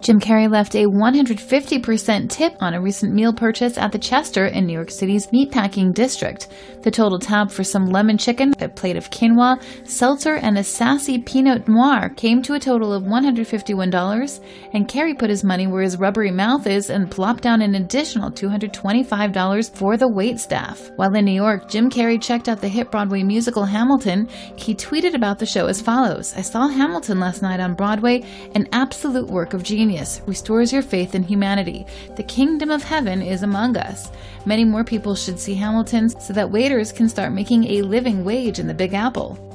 Jim Carrey left a 150% tip on a recent meal purchase at the Chester in New York City's meatpacking district. The total tab for some lemon chicken, a plate of quinoa, seltzer, and a sassy Pinot Noir came to a total of $151, and Carrey put his money where his rubbery mouth is and plopped down an additional $225 for the waitstaff. While in New York, Jim Carrey checked out the hit Broadway musical Hamilton. He tweeted about the show as follows: "I saw Hamilton last night on Broadway, an absolute work of genius. Restores your faith in humanity. The kingdom of heaven is among us." Many more people should see Hamilton so that waiters can start making a living wage in the Big Apple.